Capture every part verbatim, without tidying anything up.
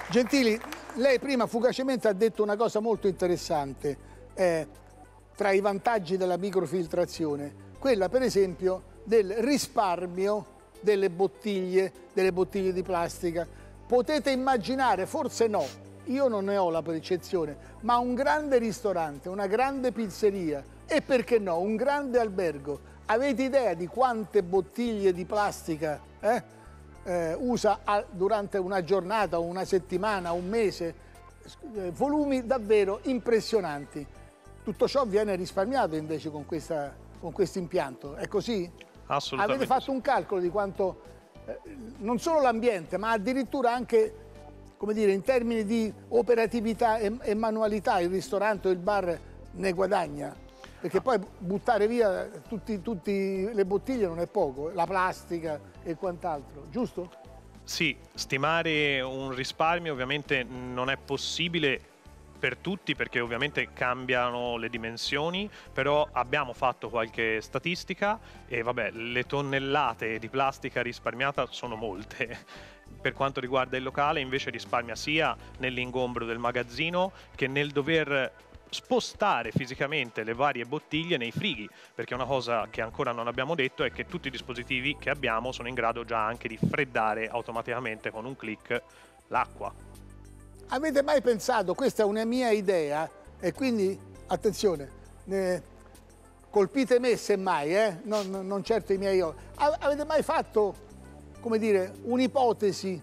Gentili, lei prima fugacemente ha detto una cosa molto interessante, eh, tra i vantaggi della microfiltrazione, quella per esempio del risparmio delle bottiglie, delle bottiglie di plastica. Potete immaginare, forse no, io non ne ho la percezione, ma un grande ristorante, una grande pizzeria e perché no, un grande albergo, avete idea di quante bottiglie di plastica eh, eh, usa a, durante una giornata, una settimana, un mese? Eh, volumi davvero impressionanti. Tutto ciò viene risparmiato invece con questa, con questo impianto, è così? Assolutamente. Avete fatto un calcolo di quanto, eh, non solo l'ambiente, ma addirittura anche, come dire, in termini di operatività e, e manualità, il ristorante o il bar ne guadagna? Perché poi buttare via tutte tutti le bottiglie non è poco, la plastica e quant'altro, giusto? Sì, stimare un risparmio ovviamente non è possibile per tutti perché ovviamente cambiano le dimensioni, però abbiamo fatto qualche statistica e vabbè, le tonnellate di plastica risparmiata sono molte. Per quanto riguarda il locale invece risparmia sia nell'ingombro del magazzino che nel dover spostare fisicamente le varie bottiglie nei frighi, perché una cosa che ancora non abbiamo detto è che tutti i dispositivi che abbiamo sono in grado già anche di freddare automaticamente con un click l'acqua. Avete mai pensato, questa è una mia idea, e quindi attenzione, eh, colpite me semmai, eh? non, non certo i miei occhi. Avete mai fatto, come dire, un'ipotesi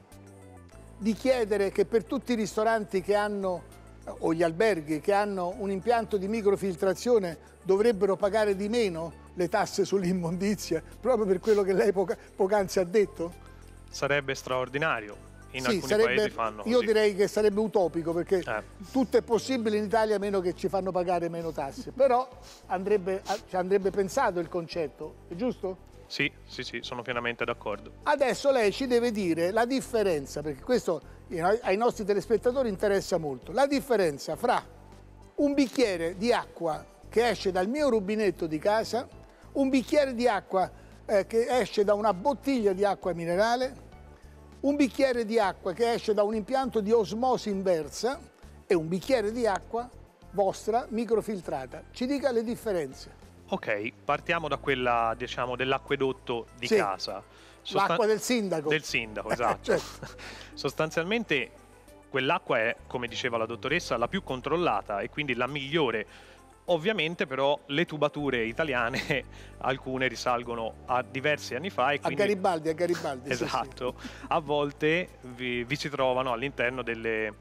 di chiedere che per tutti i ristoranti che hanno, o gli alberghi che hanno un impianto di microfiltrazione dovrebbero pagare di meno le tasse sull'immondizia, proprio per quello che lei poca, poc'anzi ha detto? Sarebbe straordinario. In sì, alcuni sarebbe, paesi fanno così. Io direi che sarebbe utopico perché eh. tutto è possibile in Italia a meno che ci fanno pagare meno tasse. Però andrebbe, ci andrebbe pensato il concetto, è giusto? Sì, sì, sì, sono pienamente d'accordo. Adesso lei ci deve dire la differenza, perché questo ai nostri telespettatori interessa molto, la differenza fra un bicchiere di acqua che esce dal mio rubinetto di casa, un bicchiere di acqua eh, che esce da una bottiglia di acqua minerale, un bicchiere di acqua che esce da un impianto di osmosi inversa e un bicchiere di acqua vostra microfiltrata. Ci dica le differenze. Ok, partiamo da quella, diciamo, dell'acquedotto di sì, casa. Sostan- l'acqua del sindaco. Del sindaco, esatto. certo. Sostanzialmente quell'acqua è, come diceva la dottoressa, la più controllata e quindi la migliore. Ovviamente però le tubature italiane, alcune risalgono a diversi anni fa. E quindi, a Garibaldi, a Garibaldi. Esatto, sì, sì. A volte vi, vi si trovano all'interno delle,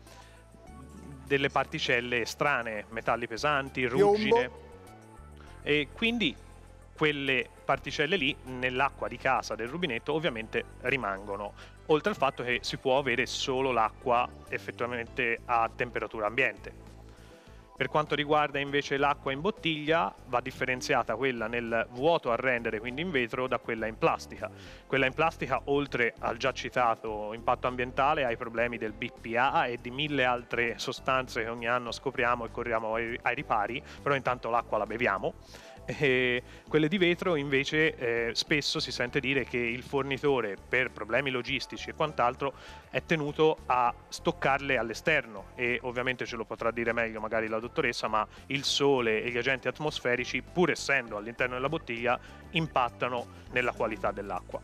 delle particelle strane, metalli pesanti, ruggine. Piombo. E quindi quelle particelle lì nell'acqua di casa del rubinetto ovviamente rimangono, oltre al fatto che si può avere solo l'acqua effettivamente a temperatura ambiente. Per quanto riguarda invece l'acqua in bottiglia, va differenziata quella nel vuoto a rendere, quindi in vetro, da quella in plastica. Quella in plastica, oltre al già citato impatto ambientale, ha i problemi del B P A e di mille altre sostanze che ogni anno scopriamo e corriamo ai, ai ripari, però intanto l'acqua la beviamo. E quelle di vetro invece eh, spesso si sente dire che il fornitore per problemi logistici e quant'altro è tenuto a stoccarle all'esterno e ovviamente ce lo potrà dire meglio magari la dottoressa, ma il sole e gli agenti atmosferici, pur essendo all'interno della bottiglia, impattano nella qualità dell'acqua.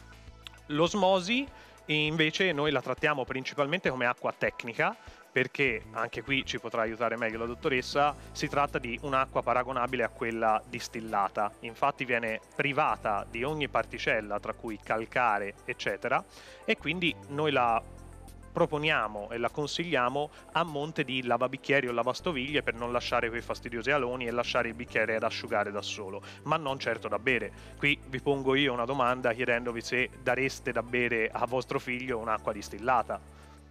L'osmosi invece noi la trattiamo principalmente come acqua tecnica, perché anche qui ci potrà aiutare meglio la dottoressa, si tratta di un'acqua paragonabile a quella distillata, infatti viene privata di ogni particella, tra cui calcare, eccetera, e quindi noi la proponiamo e la consigliamo a monte di lavabicchieri o lavastoviglie per non lasciare quei fastidiosi aloni e lasciare il bicchiere ad asciugare da solo, ma non certo da bere. Qui vi pongo io una domanda chiedendovi se dareste da bere a vostro figlio un'acqua distillata.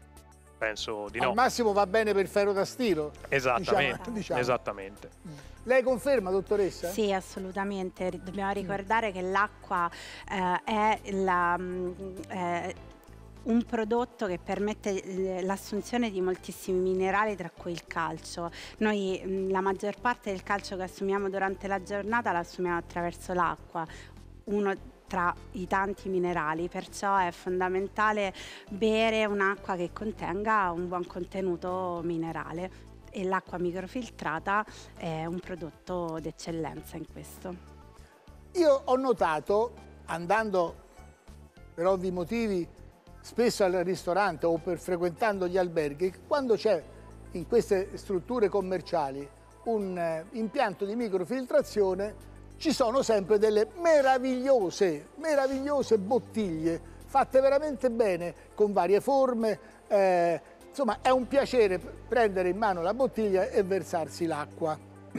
Penso di no. Al massimo va bene per ferro da stiro. Esattamente, diciamo, diciamo. esattamente. Lei conferma, dottoressa? Sì, assolutamente. Dobbiamo ricordare mm. che l'acqua eh, è la, eh, un prodotto che permette l'assunzione di moltissimi minerali, tra cui il calcio. Noi la maggior parte del calcio che assumiamo durante la giornata la assumiamo attraverso l'acqua. Uno tra i tanti minerali, perciò è fondamentale bere un'acqua che contenga un buon contenuto minerale e l'acqua microfiltrata è un prodotto d'eccellenza in questo. Io ho notato, andando per ovvi motivi spesso al ristorante o per frequentando gli alberghi, che quando c'è in queste strutture commerciali un eh, impianto di microfiltrazione ci sono sempre delle meravigliose, meravigliose bottiglie fatte veramente bene, con varie forme. Eh, insomma, è un piacere prendere in mano la bottiglia e versarsi l'acqua.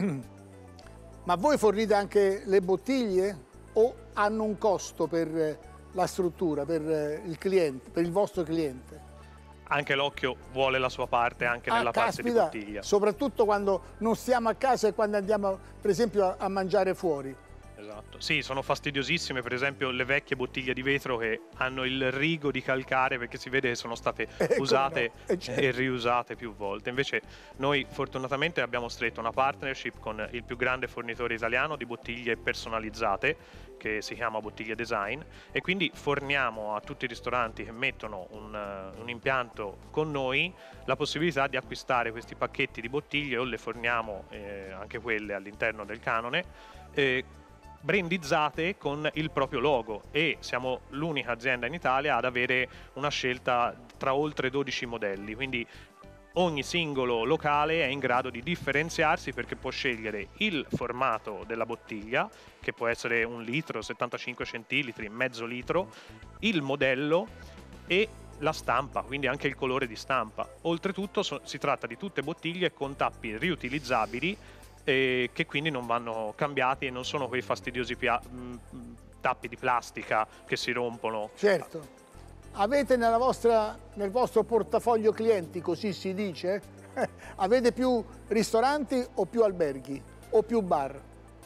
Ma voi fornite anche le bottiglie o hanno un costo per la struttura, per il cliente, per il vostro cliente? Anche l'occhio vuole la sua parte anche Ah, nella parte di caspita, bottiglia. soprattutto quando non stiamo a casa e quando andiamo, per esempio, a, a mangiare fuori. Esatto. Sì, sono fastidiosissime, per esempio, le vecchie bottiglie di vetro che hanno il rigo di calcare perché si vede che sono state Eh, usate come no? Eh, certo. e riusate più volte. Invece noi fortunatamente abbiamo stretto una partnership con il più grande fornitore italiano di bottiglie personalizzate, che si chiama Bottiglie Design, e quindi forniamo a tutti i ristoranti che mettono un, uh, un impianto con noi la possibilità di acquistare questi pacchetti di bottiglie, o le forniamo eh, anche quelle all'interno del canone, eh, brandizzate con il proprio logo, e siamo l'unica azienda in Italia ad avere una scelta tra oltre dodici modelli, quindi ogni singolo locale è in grado di differenziarsi perché può scegliere il formato della bottiglia, che può essere un litro, settantacinque centilitri, mezzo litro, il modello e la stampa, quindi anche il colore di stampa. Oltretutto so, si tratta di tutte bottiglie con tappi riutilizzabili, eh, che quindi non vanno cambiati e non sono quei fastidiosi pia- mh, tappi di plastica che si rompono. Certo. Avete nella vostra, nel vostro portafoglio clienti, così si dice, avete più ristoranti o più alberghi o più bar?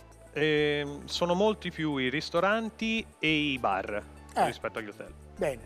Eh, sono molti più i ristoranti e i bar Eh. rispetto agli hotel. Bene.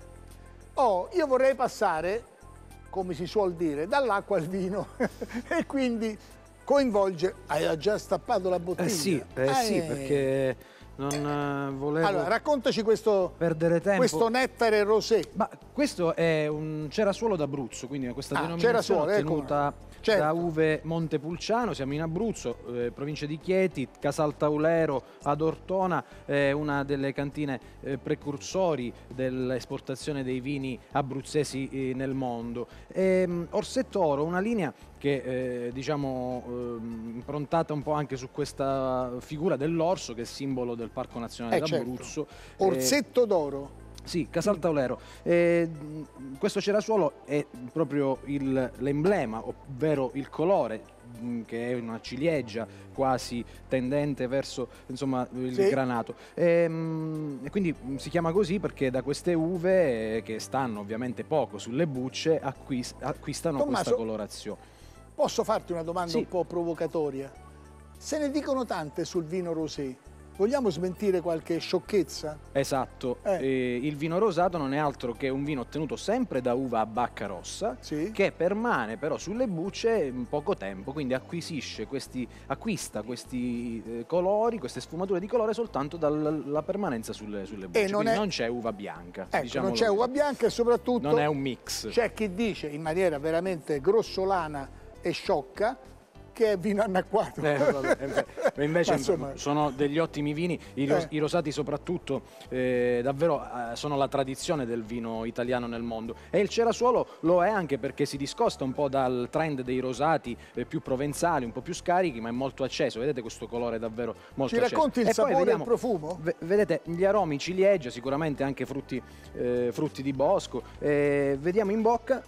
Oh, io vorrei passare, come si suol dire, dall'acqua al vino e quindi coinvolge... Hai già stappato la bottiglia? Eh sì, eh Ah, sì, eh. perché non eh, volevo Allora, raccontaci questo, perdere tempo. questo nettare rosé. Ma questo è un cerasuolo d'Abruzzo, quindi questa Ah, denominazione cerasuolo, ecco. ottenuta Certo. da uve Montepulciano. Siamo in Abruzzo, eh, provincia di Chieti, Casaltaulero ad Ortona, eh, una delle cantine eh, precursori dell'esportazione dei vini abruzzesi eh, nel mondo. E, mh, Orsetto Oro, una linea che eh, diciamo ehm, improntata un po' anche su questa figura dell'orso, che è simbolo del Parco Nazionale Eh, d'Abruzzo. certo. Orsetto d'oro. Sì, Casaltaulero. Eh, questo cerasuolo è proprio il- l'emblema, ovvero il colore, mh, che è una ciliegia quasi tendente verso, insomma, il Sì. granato. E, mh, e quindi mh, si chiama così perché da queste uve, eh, che stanno ovviamente poco sulle bucce, acquis- acquistano Tommaso, questa colorazione. Posso farti una domanda Sì. un po' provocatoria? Se ne dicono tante sul vino rosé, vogliamo smentire qualche sciocchezza? Esatto, Eh. Eh, il vino rosato non è altro che un vino ottenuto sempre da uva a bacca rossa, Sì. che permane però sulle bucce in poco tempo, quindi acquisisce questi, acquista questi eh, colori, queste sfumature di colore soltanto dalla permanenza sulle, sulle bucce. non Quindi è- non c'è uva bianca. Ecco, diciamolo non c'è così. uva bianca e soprattutto Non è un mix. c'è chi dice in maniera veramente grossolana e sciocca che è vino annacquato. Eh, vabbè, eh, invece Ma insomma- sono degli ottimi vini, i, ros- Eh. i rosati soprattutto, eh, davvero eh, sono la tradizione del vino italiano nel mondo, e il cerasuolo lo è anche perché si discosta un po' dal trend dei rosati eh, più provenzali, un po' più scarichi, ma è molto acceso. Vedete questo colore davvero molto Ci acceso. racconti il E poi sapore e il vediamo- profumo? ve- vedete gli aromi, ciliegia, sicuramente anche frutti, eh, frutti di bosco. Eh, vediamo in bocca,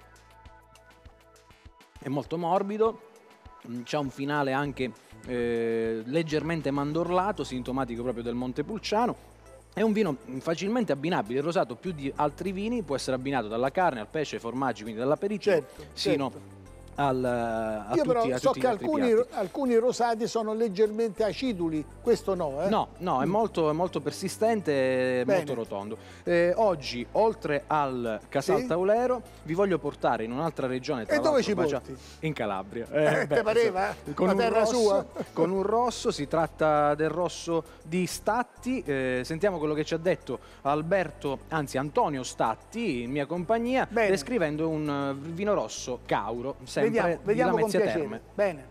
è molto morbido. C'ha un finale anche eh, leggermente mandorlato, sintomatico proprio del Montepulciano. È un vino facilmente abbinabile. Il rosato, più di altri vini, può essere abbinato dalla carne al pesce, ai formaggi, quindi dall'aperitivo Certo, sino certo. al, a Io tutti, però a so tutti che gli altri alcuni, piatti. alcuni rosati sono leggermente aciduli, questo no, eh? No, no, è molto, è molto persistente, è Bene. molto rotondo. Eh, oggi, oltre al Casal Sì? Taulero, vi voglio portare in un'altra regione. Tra E dove l'altro, ci ma già- porti? In Calabria. Eh, te pareva? Con La un, terra rosso, sua? con un rosso, si tratta del rosso di Statti. Eh, sentiamo quello che ci ha detto Alberto, anzi Antonio Statti, in mia compagnia, Bene. descrivendo un eh, vino rosso Cauro, sempre Vediamo, di vediamo con Lamezia piacere. Terme. Bene.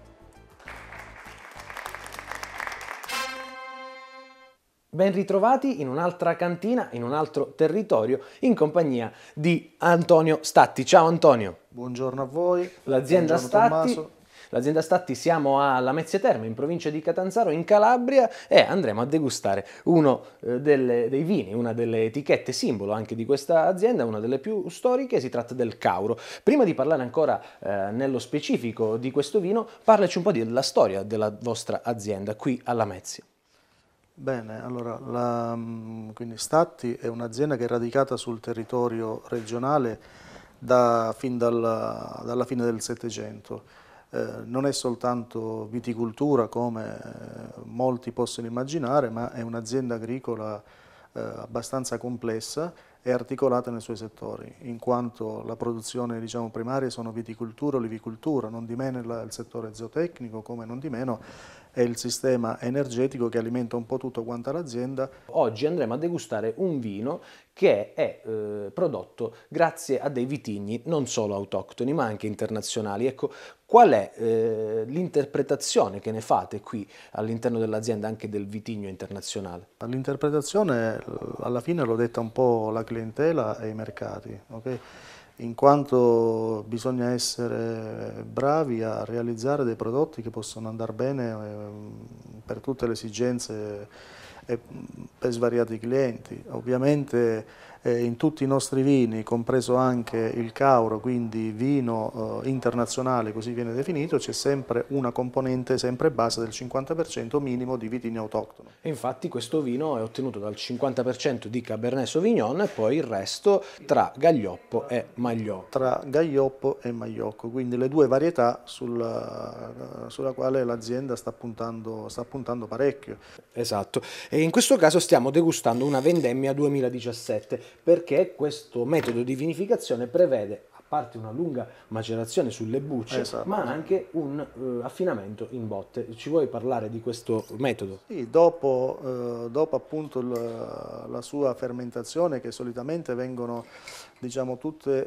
Ben ritrovati in un'altra cantina, in un altro territorio, in compagnia di Antonio Statti. Ciao Antonio. Buongiorno a voi. L'azienda Buongiorno, Statti, Tommaso. l'azienda Statti, siamo a Lamezia Terme, in provincia di Catanzaro, in Calabria, e andremo a degustare uno eh, delle- dei vini, una delle etichette simbolo anche di questa azienda, una delle più storiche. Si tratta del Cauro. Prima di parlare ancora eh, nello specifico di questo vino, parlaci un po' della storia della vostra azienda qui a Lamezia. Bene, allora, la, mm, quindi Statti è un'azienda che è radicata sul territorio regionale da- fin dalla, dalla fine del Settecento. Eh, non è soltanto viticoltura come eh, molti possono immaginare, ma è un'azienda agricola eh, abbastanza complessa e articolata nei suoi settori, in quanto la produzione, diciamo, primaria sono viticoltura, olivicoltura, non di meno il, il settore zootecnico, come non di meno è il sistema energetico che alimenta un po' tutto quanto l'azienda. Oggi andremo a degustare un vino che è eh, prodotto grazie a dei vitigni non solo autoctoni ma anche internazionali. Ecco, qual è eh, l'interpretazione che ne fate qui all'interno dell'azienda anche del vitigno internazionale? L'interpretazione alla fine l'ho detta un po' la clientela e i mercati, ok? In quanto bisogna essere bravi a realizzare dei prodotti che possono andare bene eh, per tutte le esigenze e per svariati clienti. Ovviamente eh, in tutti i nostri vini, compreso anche il Cauro, quindi vino eh, internazionale, così viene definito, c'è sempre una componente sempre base del cinquanta per cento minimo di vitigno autoctono. E infatti questo vino è ottenuto dal cinquanta per cento di Cabernet Sauvignon e poi il resto tra Gaglioppo e Magliocco. Tra Gaglioppo e Magliocco, quindi le due varietà sulla, sulla quale l'azienda sta puntando, sta puntando parecchio. Esatto, e in questo caso stiamo degustando una vendemmia duemiladiciassette, perché questo metodo di vinificazione prevede, a parte una lunga macerazione sulle bucce, Esatto. ma anche un eh, affinamento in botte. Ci vuoi parlare di questo metodo? Sì, dopo, eh, dopo appunto la, la sua fermentazione, che solitamente vengono, diciamo, tutte,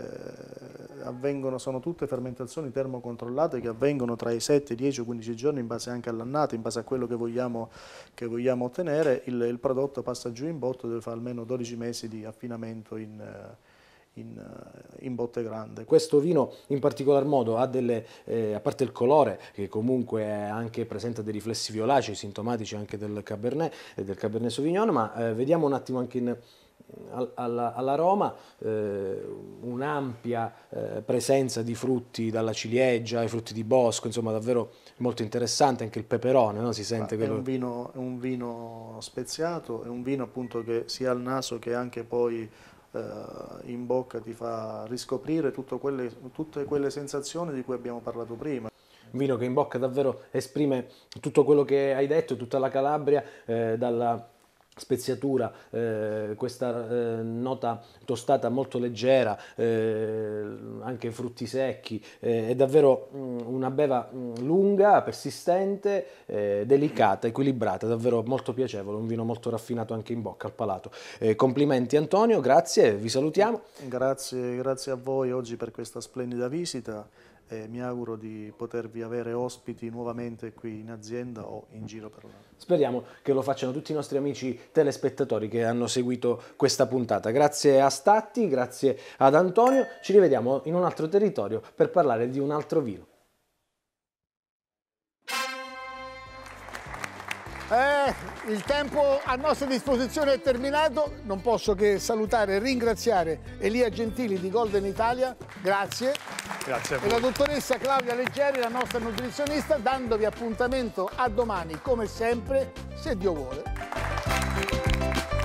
eh, avvengono, sono tutte fermentazioni termocontrollate che avvengono tra i sette, dieci o quindici giorni in base anche all'annata, in base a quello che vogliamo, che vogliamo ottenere, il, il prodotto passa giù in botte, dove fa almeno dodici mesi di affinamento in, in, in botte grande. Questo vino in particolar modo ha delle, eh, a parte il colore, che comunque è anche presenta dei riflessi violacei, sintomatici anche del Cabernet e del Cabernet Sauvignon, ma eh, vediamo un attimo anche in, al, alla- all'aroma, eh, un'ampia eh, presenza di frutti dalla ciliegia, i frutti di bosco, insomma davvero molto interessante, anche il peperone, no? Si sente È quello... un vino, è un vino speziato, è un vino appunto che sia al naso che anche poi eh, in bocca ti fa riscoprire tutto quelle- tutte quelle sensazioni di cui abbiamo parlato prima. Un vino che in bocca davvero esprime tutto quello che hai detto, tutta la Calabria, eh, dalla speziatura, eh, questa eh, nota tostata molto leggera, eh, anche frutti secchi, eh, è davvero mm, una beva mm, lunga, persistente, eh, delicata, equilibrata, davvero molto piacevole, un vino molto raffinato anche in bocca, al palato. Eh, complimenti Antonio, grazie, vi salutiamo. Grazie, grazie a voi oggi per questa splendida visita e mi auguro di potervi avere ospiti nuovamente qui in azienda o in giro per l'anno. Speriamo che lo facciano tutti i nostri amici telespettatori che hanno seguito questa puntata. Grazie a Statti, grazie ad Antonio, ci rivediamo in un altro territorio per parlare di un altro vino. Eh, il tempo a nostra disposizione è terminato, non posso che salutare e ringraziare Elia Gentili di Golden Italia, grazie, Grazie a e la voi. dottoressa Claudia Leggeri, la nostra nutrizionista, dandovi appuntamento a domani, come sempre, se Dio vuole.